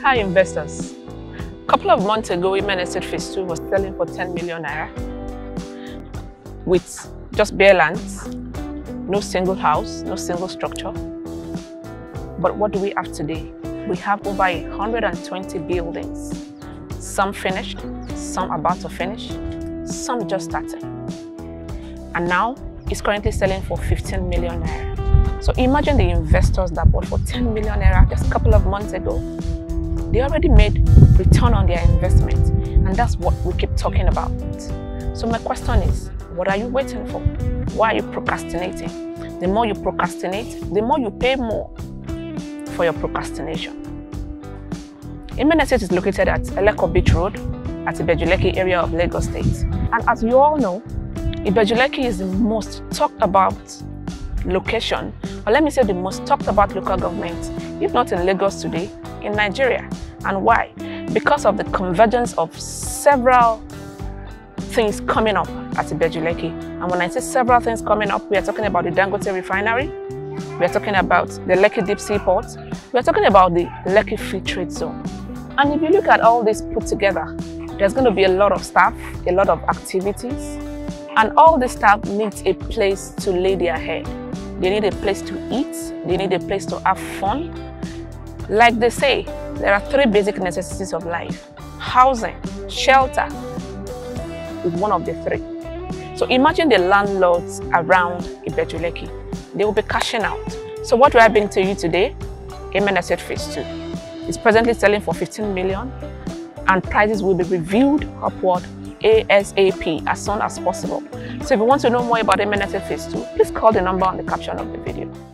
Hi investors. A couple of months ago, Estate Phase 2 was selling for 10 million naira with just bare lands, no single house, no single structure. But what do we have today? We have over 120 buildings, some finished, some about to finish, some just starting. And now it's currently selling for 15 million naira. So imagine the investors that bought for 10 million naira just a couple of months ago. They already made return on their investment, and that's what we keep talking about. So my question is, what are you waiting for? Why are you procrastinating? The more you procrastinate, the more you pay more for your procrastination. Estate is located at Eleko Beach Road at Ibeju Lekki area of Lagos State. And as you all know, Ibeju Lekki is the most talked about location, or let me say the most talked about local government, if not in Lagos today, in Nigeria. And why? Because of the convergence of several things coming up at Ibeju Lekki. And when I say several things coming up, we are talking about the Dangote refinery, we are talking about the Lekki Deep Sea Port, we are talking about the Lekki Free Trade Zone. And if you look at all this put together, there's going to be a lot of staff, a lot of activities, and all the staff needs a place to lay their head. They need a place to eat, they need a place to have fun. Like they say, there are three basic necessities of life. Housing, shelter is one of the three. So imagine the landlords around Ibeju Lekki. They will be cashing out. So what do I bring to you today? Estate Phase 2. It's presently selling for 15 million and prices will be reviewed upward ASAP as soon as possible. So if you want to know more about Estate Phase 2, please call the number on the caption of the video.